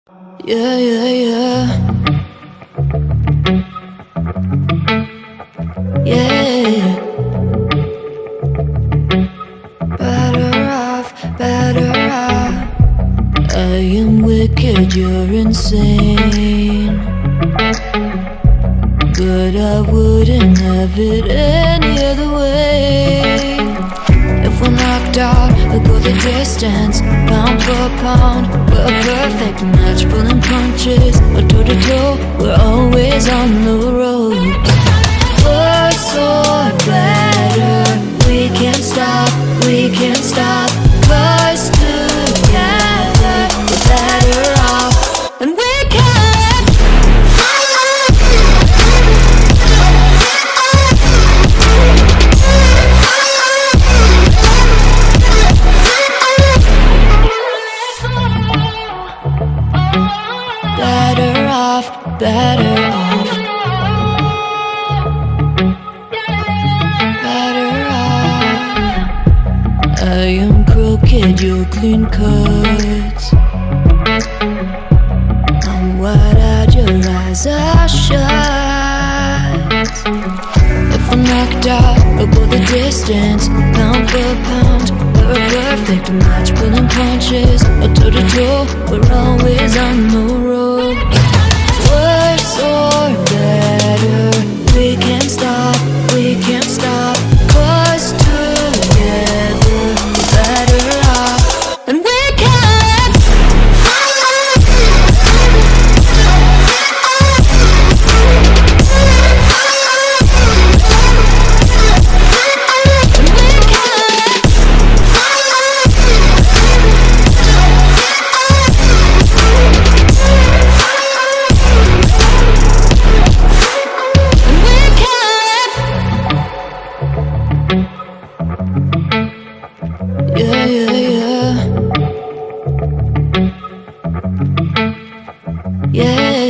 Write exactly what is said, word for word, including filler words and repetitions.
Yeah, yeah, yeah. Yeah. Better off, better off. I am wicked, you're insane, but I wouldn't have it any other way. If we're knocked out, we'll go the distance, pound for pound. We're a perfect match, pulling punches. We're toe to toe, we're always on the road. Worse or better, we can't stop, we can't stop. 'Cause together we're better off, and we can. Better off, better off. Better off. I am crooked, you're clean cut. I'm wide-eyed, your eyes are shut. If we're knocked out, we'll go the distance, pound for pound. We're a perfect match, pulling punches. We're toe to toe, we're always on the road. Worse or better, we can't stop, we can't stop. 'Cause together we're better off, and we can. Yeah, yeah, yeah. Yeah.